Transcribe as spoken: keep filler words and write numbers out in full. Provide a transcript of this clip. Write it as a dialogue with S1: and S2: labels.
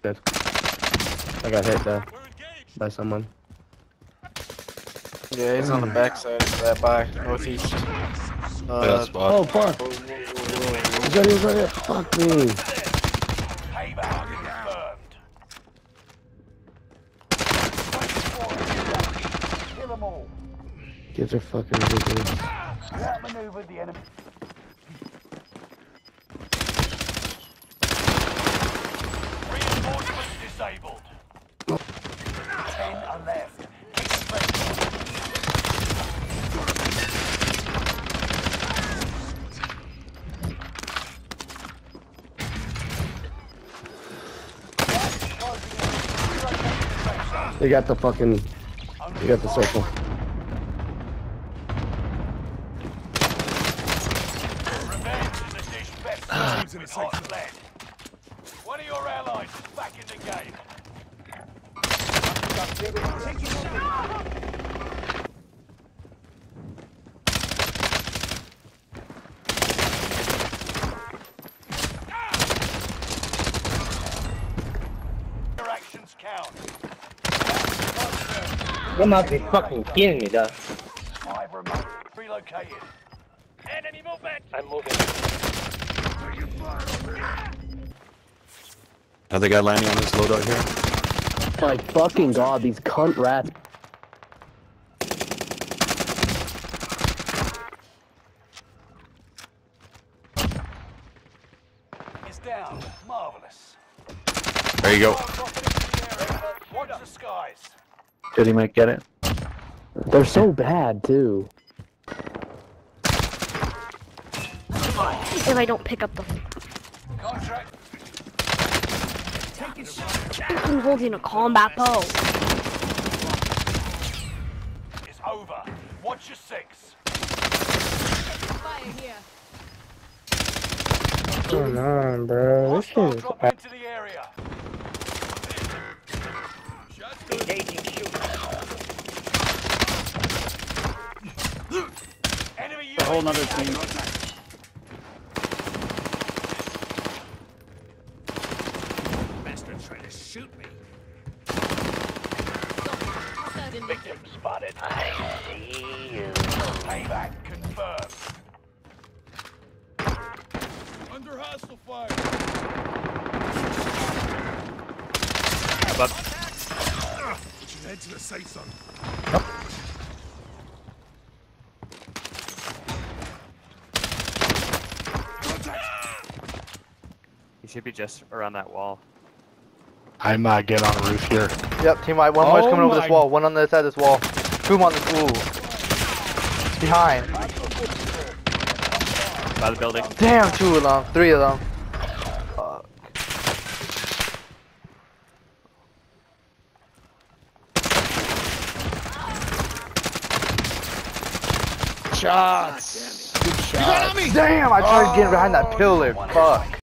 S1: Good. I got hit though by someone.
S2: Yeah, he's on the backside of that by northeast. Uh,
S1: oh fuck! He's right here, he's right here. Fuck me. Kids are fucking ridiculous.
S3: Outmaneuvered the enemy. Reinforcements disabled. Ten are left.
S1: They got the fucking. They got the circle.
S3: One of your allies is back in the game. Your actions count.
S4: You must be fucking kidding me, though.
S3: Five remote. Relocated. Enemy movement.
S4: I'm moving.
S5: Another guy landing on this loadout here.
S1: My fucking god, these cunt rats.
S3: Is down. Marvelous.
S5: There you go.
S3: Watch the skies.
S4: Did he might get it?
S1: They're so bad too.
S6: If I don't pick up the.
S3: Contract.
S6: I'm holding a combat bow.
S3: Is over. Watch your six.
S6: Fire here.
S1: Come on, bro. This
S3: Hostile
S1: shit is
S3: drop into the area.
S4: Engaging shoot.
S3: Enemy
S2: a whole
S3: U A V
S2: nother team.
S3: Bastard's trying to shoot me. Victim spotted.
S4: I see you.
S3: Payback confirmed.
S7: Under hostile fire.
S5: But
S7: We should head to the safe zone.
S8: He should be just around that wall.
S9: I'm uh, getting on the roof here.
S2: Yep, team white. One more's
S9: Oh
S2: coming over
S9: my-
S2: this wall. One on the other side of this wall. Two on this. Ooh. Behind.
S8: By the building.
S2: Damn, two of them. Three of them. Fuck.
S9: Shots! Good shot.
S2: Damn, I tried getting behind that pillar. Fuck.